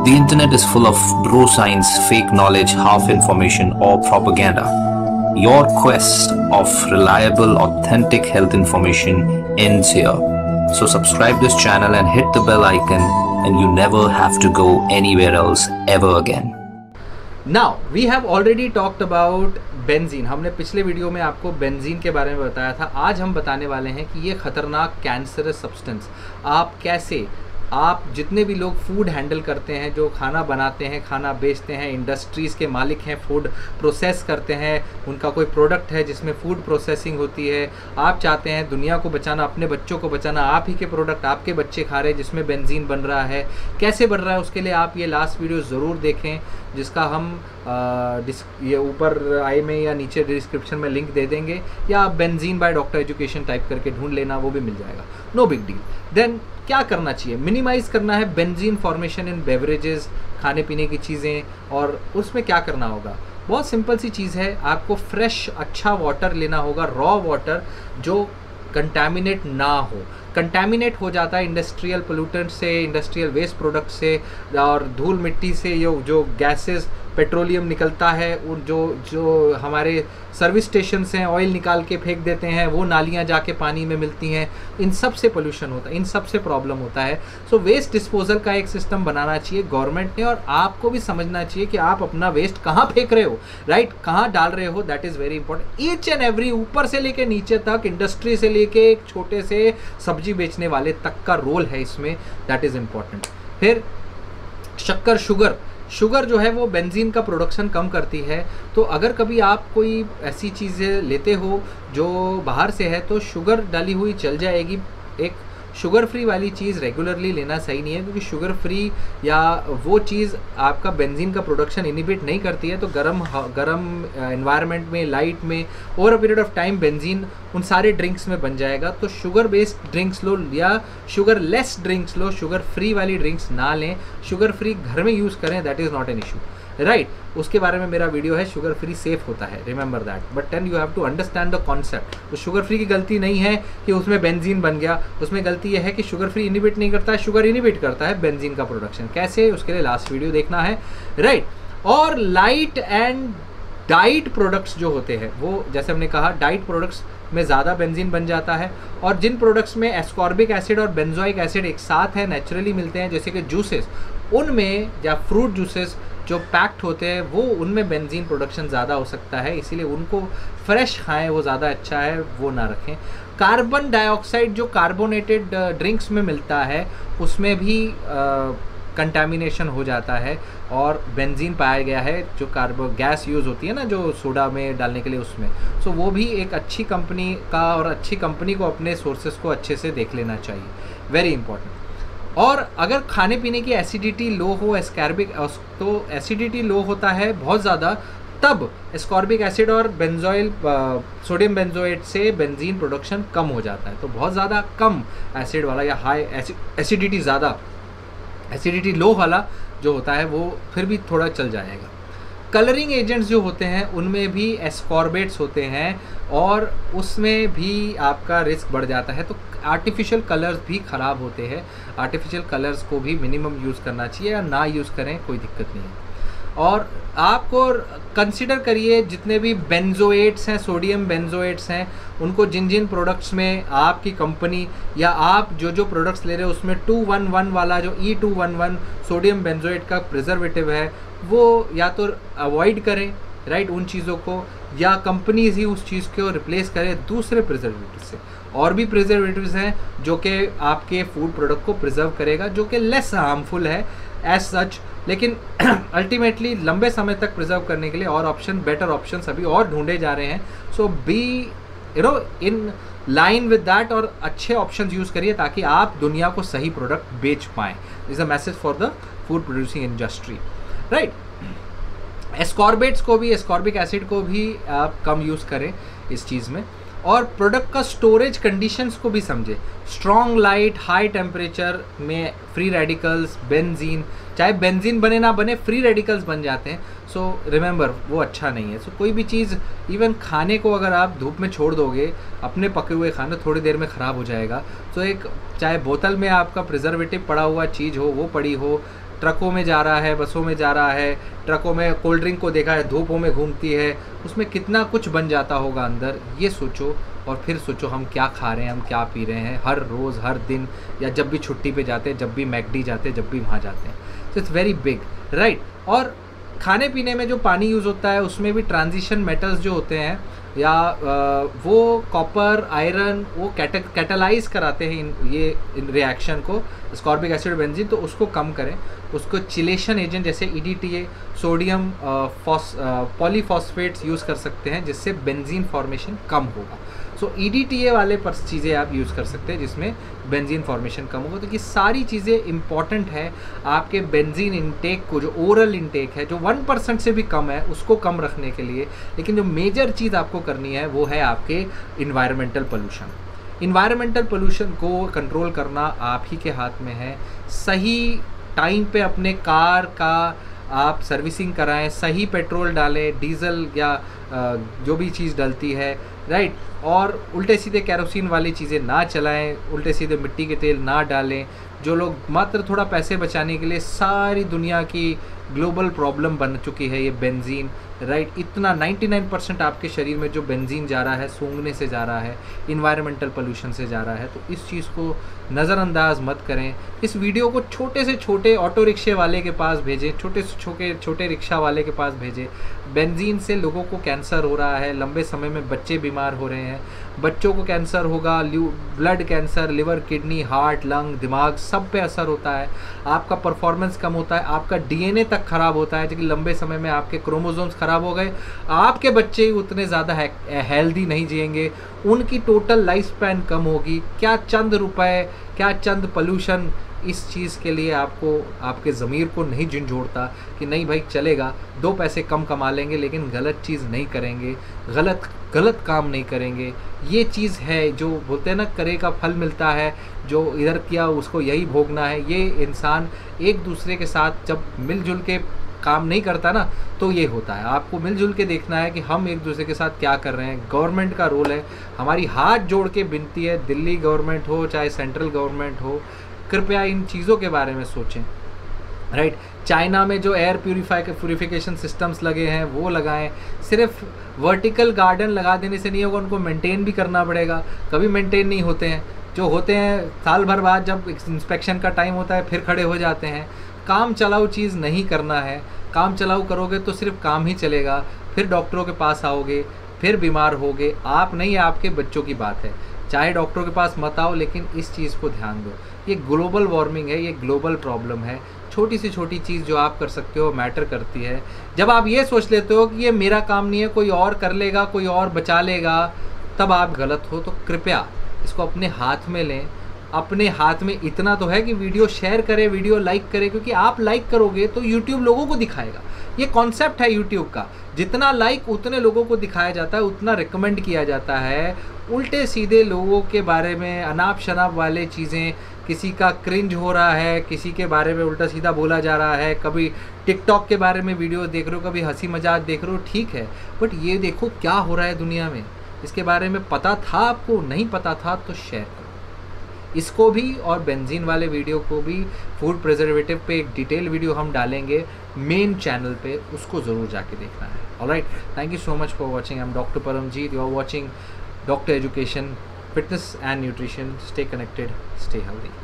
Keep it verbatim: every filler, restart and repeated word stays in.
The internet is full of bro science, fake knowledge, half information, or propaganda. Your quest of reliable, authentic health information ends here. So subscribe this channel and hit the bell icon, and you never have to go anywhere else ever again. Now we have already talked about benzene. हमने पिछले video में आपको benzene के बारे में बताया था. आज हम बताने वाले हैं कि ये खतरनाक कैंसरस सब्सटेंस आप कैसे, आप जितने भी लोग फूड हैंडल करते हैं, जो खाना बनाते हैं, खाना बेचते हैं, इंडस्ट्रीज़ के मालिक हैं, फूड प्रोसेस करते हैं, उनका कोई प्रोडक्ट है जिसमें फूड प्रोसेसिंग होती है, आप चाहते हैं दुनिया को बचाना, अपने बच्चों को बचाना, आप ही के प्रोडक्ट आपके बच्चे खा रहे हैं जिसमें बेंजीन बन रहा है, कैसे बन रहा है उसके लिए आप ये लास्ट वीडियो ज़रूर देखें, जिसका हम आ, ये ऊपर आई में या नीचे डिस्क्रिप्शन में लिंक दे देंगे, या आप benzene by doctor education type करके ढूंढ लेना, वो भी मिल जाएगा. No big deal. देन क्या करना चाहिए? मिनिमाइज़ करना है बेंजीन फॉर्मेशन इन बेवरेजेस, खाने पीने की चीज़ें. और उसमें क्या करना होगा? बहुत सिंपल सी चीज़ है. आपको फ्रेश अच्छा वाटर लेना होगा, रॉ वाटर जो कंटामिनेट ना हो. कंटामिनेट हो जाता है इंडस्ट्रियल पोल्यूटेंट से, इंडस्ट्रियल वेस्ट प्रोडक्ट से, और धूल मिट्टी से यो जो गैसेस पेट्रोलियम निकलता है, उन जो जो हमारे सर्विस स्टेशन हैं ऑयल निकाल के फेंक देते हैं, वो नालियाँ जाके पानी में मिलती हैं, इन सब से पोल्यूशन होता है, इन सब से प्रॉब्लम होता है. सो वेस्ट डिस्पोजल का एक सिस्टम बनाना चाहिए गवर्नमेंट ने, और आपको भी समझना चाहिए कि आप अपना वेस्ट कहाँ फेंक रहे हो, राइट, कहाँ डाल रहे हो. That is very important. Each and every, ऊपर से लेके नीचे तक, इंडस्ट्री से लेके एक छोटे से सब्जी बेचने वाले तक का रोल है इसमें. That is important. फिर शक्कर, शुगर शुगर जो है वो बेंजीन का प्रोडक्शन कम करती है. तो अगर कभी आप कोई ऐसी चीज़ें लेते हो जो बाहर से है, तो शुगर डाली हुई चल जाएगी. एक शुगर फ्री वाली चीज़ रेगुलरली लेना सही नहीं है, क्योंकि शुगर फ्री या वो चीज़ आपका बेंजीन का प्रोडक्शन इनिबिट नहीं करती है. तो गरम गरम एनवायरनमेंट में, लाइट में, over a period of time benzene उन सारे ड्रिंक्स में बन जाएगा. तो शुगर बेस्ड ड्रिंक्स लो या शुगर लेस ड्रिंक्स लो, शुगर फ्री वाली ड्रिंक्स ना लें. शुगर फ्री घर में यूज़ करें, that is not an issue, right. उसके बारे में मेरा वीडियो है, शुगर फ्री सेफ होता है, remember that. But then you have to understand the concept. तो शुगर फ्री की गलती नहीं है कि उसमें बेंजीन बन गया, उसमें गलती यह है कि शुगर फ्री इनिबिट नहीं करता है, शुगर इनिबिट करता है बेंजीन का प्रोडक्शन. कैसे, उसके लिए लास्ट वीडियो देखना है, राइट. और लाइट एंड डाइट प्रोडक्ट्स जो होते हैं, वो जैसे हमने कहा डाइट प्रोडक्ट्स में ज़्यादा बेंजीन बन जाता है. और जिन प्रोडक्ट्स में एस्कॉर्बिक एसिड और बेंजोइक एसिड एक साथ है, नेचुरली मिलते हैं, जैसे कि जूसेस, उनमें या फ्रूट जूसेस जो पैक्ड होते हैं, वो उनमें बेंजीन प्रोडक्शन ज़्यादा हो सकता है, इसीलिए उनको फ्रेश खाएं, वो ज़्यादा अच्छा है, वो ना रखें. कार्बन डाइऑक्साइड जो कार्बोनेटेड ड्रिंक्स में मिलता है, उसमें भी कंटामिनेशन हो जाता है और बेंजीन पाया गया है, जो कार्बो गैस यूज़ होती है ना, जो सोडा में डालने के लिए, उसमें. सो so, वो भी एक अच्छी कंपनी का, और अच्छी कंपनी को अपने सोर्सेज को अच्छे से देख लेना चाहिए, वेरी इंपॉर्टेंट. और अगर खाने पीने की एसिडिटी लो हो, एस्कॉर्बिक, तो एसिडिटी लो होता है बहुत ज़्यादा, तब एस्कॉर्बिक एसिड और बेंजोइल सोडियम बेंजोएट से बेंजीन प्रोडक्शन कम हो जाता है. तो बहुत ज़्यादा कम एसिड वाला या हाई एसिडिटी ज़्यादा, एसिडिटी लो वाला जो होता है वो फिर भी थोड़ा चल जाएगा. कलरिंग एजेंट्स जो होते हैं उनमें भी एस्कॉर्बेट्स होते हैं, और उसमें भी आपका रिस्क बढ़ जाता है. तो आर्टिफिशियल कलर्स भी ख़राब होते हैं. आर्टिफिशियल कलर्स को भी मिनिमम यूज़ करना चाहिए, या ना यूज़ करें, कोई दिक्कत नहीं है. और आपको कंसिडर करिए जितने भी बेंजोएट्स हैं, सोडियम बेंजोएट्स हैं, उनको जिन जिन प्रोडक्ट्स में आपकी कंपनी या आप जो जो प्रोडक्ट्स ले रहे हो उसमें टू वन वन वाला जो E two one one sodium benzoate का प्रिजर्वेटिव है, वो या तो अवॉइड करें, राइट, उन चीज़ों को, या कंपनीज ही उस चीज़ को रिप्लेस करें दूसरे प्रिजर्वेटिव से. और भी प्रिजर्वेटिव्स हैं जो कि आपके फूड प्रोडक्ट को प्रिजर्व करेगा, जो कि लेस हार्मफुल है एज सच, लेकिन अल्टीमेटली लंबे समय तक प्रिजर्व करने के लिए और ऑप्शन, बेटर ऑप्शन अभी और ढूंढे जा रहे हैं. So be you know in line with that, और अच्छे ऑप्शंस यूज़ करिए ताकि आप दुनिया को सही प्रोडक्ट बेच पाएँ. Is a message for the food producing industry, right. Ascorbates को भी, एस्कॉर्बिक एसिड को भी आप कम यूज़ करें इस चीज़ में. और प्रोडक्ट का स्टोरेज कंडीशंस को भी समझे. स्ट्रॉन्ग लाइट, हाई टेम्परेचर में फ्री रेडिकल्स, बेंजीन, चाहे बेंजीन बने ना बने, फ्री रेडिकल्स बन जाते हैं. सो so, रिमेंबर, वो अच्छा नहीं है. सो so, कोई भी चीज़, इवन खाने को अगर आप धूप में छोड़ दोगे, अपने पके हुए खाने थोड़ी देर में ख़राब हो जाएगा. तो so, एक चाहे बोतल में आपका प्रिजर्वेटिव पड़ा हुआ चीज़ हो, वो पड़ी हो, ट्रकों में जा रहा है, बसों में जा रहा है, ट्रकों में कोल्ड ड्रिंक को देखा है धूपों में घूमती है, उसमें कितना कुछ बन जाता होगा अंदर, ये सोचो। और फिर सोचो हम क्या खा रहे हैं, हम क्या पी रहे हैं हर रोज़, हर दिन, या जब भी छुट्टी पे जाते हैं, जब भी मैकडी जाते हैं, जब भी वहाँ जाते हैं। तो इट्स वेरी बिग, राइट। और खाने पीने में जो पानी यूज़ होता है उसमें भी ट्रांजिशन मेटल्स जो होते हैं, या वो कॉपर, आयरन, वो कैटलाइज कराते हैं इन ये इन रिएक्शन को, स्कॉर्बिक एसिड, बेंजीन, तो उसको कम करें। उसको चिलेशन एजेंट जैसे E D T A, sodium phos polyphosphates use कर सकते हैं, जिससे बेंजीन फॉर्मेशन कम होगा। सो ई डी टी ए वाले पर चीज़ें आप यूज़ कर सकते हैं जिसमें बेंजीन फॉर्मेशन कम होगा। तो ये सारी चीज़ें इंपॉर्टेंट है आपके बेंजीन इंटेक को, जो ओरल इंटेक है जो वन परसेंट से भी कम है, उसको कम रखने के लिए। लेकिन जो मेजर चीज़ आपको करनी है वो है आपके इन्वायरमेंटल पोल्यूशन। इन्वायरमेंटल पोल्यूशन को कंट्रोल करना आप ही के हाथ में है। सही टाइम पे अपने कार का आप सर्विसिंग कराएं, सही पेट्रोल डालें, डीजल या जो भी चीज़ डलती है, राइट। और उल्टे सीधे कैरोसिन वाली चीज़ें ना चलाएं, उल्टे सीधे मिट्टी के तेल ना डालें। जो लोग मात्र थोड़ा पैसे बचाने के लिए, सारी दुनिया की ग्लोबल प्रॉब्लम बन चुकी है ये बेंजीन, राइट। इतना निन्यानवे परसेंट आपके शरीर में जो बेंजीन जा रहा है, सूंघने से जा रहा है, इन्वायरमेंटल पोल्यूशन से जा रहा है। तो इस चीज़ को नज़रअंदाज मत करें। इस वीडियो को छोटे से छोटे ऑटो रिक्शे वाले के पास भेजें, छोटे से छोटे छोटे रिक्शा वाले के पास भेजें। बेंजीन से लोगों को कैंसर हो रहा है, लंबे समय में बच्चे बीमार हो रहे हैं, बच्चों को कैंसर होगा, blood cancer, liver, kidney, heart, lung, दिमाग, सब पे असर होता है। आपका परफॉर्मेंस कम होता है, आपका डी एन ए तक खराब होता है, क्योंकि लंबे समय में आपके क्रोमोसोम्स खराब हो गए, आपके बच्चे उतने ज़्यादा हेल्दी नहीं जिएंगे, उनकी टोटल लाइफ स्पैन कम होगी। क्या चंद रुपए, क्या चंद पोल्यूशन इस चीज़ के लिए आपको, आपके ज़मीर को नहीं झंझोड़ता कि नहीं भाई चलेगा, दो पैसे कम कमा लेंगे लेकिन गलत चीज़ नहीं करेंगे, गलत गलत काम नहीं करेंगे। ये चीज़ है जो बोलते हैं ना, करे का फल मिलता है, जो इधर किया उसको यही भोगना है। ये इंसान एक दूसरे के साथ जब मिलजुल के काम नहीं करता ना, तो ये होता है। आपको मिलजुल के देखना है कि हम एक दूसरे के साथ क्या कर रहे हैं। गवर्नमेंट का रोल है, हमारी हाथ जोड़ के विनती है, दिल्ली गवर्नमेंट हो चाहे सेंट्रल गवर्नमेंट हो, कृपया इन चीज़ों के बारे में सोचें, राइट। चाइना में जो एयर प्यूरिफाई प्यूरिफिकेशन सिस्टम्स लगे हैं वो लगाएं। सिर्फ वर्टिकल गार्डन लगा देने से नहीं होगा, उनको मेंटेन भी करना पड़ेगा। कभी मेंटेन नहीं होते हैं, जो होते हैं साल भर बाद जब इंस्पेक्शन का टाइम होता है फिर खड़े हो जाते हैं। काम चलाऊ चीज़ नहीं करना है। काम चलाऊ करोगे तो सिर्फ काम ही चलेगा, फिर डॉक्टरों के पास आओगे, फिर बीमार होगे। आप नहीं, आपके बच्चों की बात है। चाहे डॉक्टरों के पास मत आओ, लेकिन इस चीज़ को ध्यान दो। ये ग्लोबल वार्मिंग है, ये ग्लोबल प्रॉब्लम है। छोटी से छोटी चीज़ जो आप कर सकते हो मैटर करती है। जब आप ये सोच लेते हो कि ये मेरा काम नहीं है, कोई और कर लेगा, कोई और बचा लेगा, तब आप गलत हो। तो कृपया इसको अपने हाथ में लें। अपने हाथ में इतना तो है कि वीडियो शेयर करें, वीडियो लाइक करें, क्योंकि आप लाइक करोगे तो यूट्यूब लोगों को दिखाएगा। ये कॉन्सेप्ट है यूट्यूब का, जितना लाइक उतने लोगों को दिखाया जाता है, उतना रिकमेंड किया जाता है। उल्टे सीधे लोगों के बारे में अनाप शनाप वाले चीज़ें, किसी का क्रिंज हो रहा है, किसी के बारे में उल्टा सीधा बोला जा रहा है, कभी टिकटॉक के बारे में वीडियो देख रहे हो, कभी हंसी मजाक देख रहे हो, ठीक है, बट ये देखो क्या हो रहा है दुनिया में। इसके बारे में पता था आपको? नहीं पता था तो शेयर करो इसको भी। और बेंजीन वाले वीडियो को भी, फूड प्रिजर्वेटिव पे एक डिटेल वीडियो हम डालेंगे मेन चैनल पे, उसको ज़रूर जाके देखना है। Alright, thank you so much for watching. I am doctor Paramjit, you are watching doctor education, fitness and nutrition. Stay connected, stay healthy.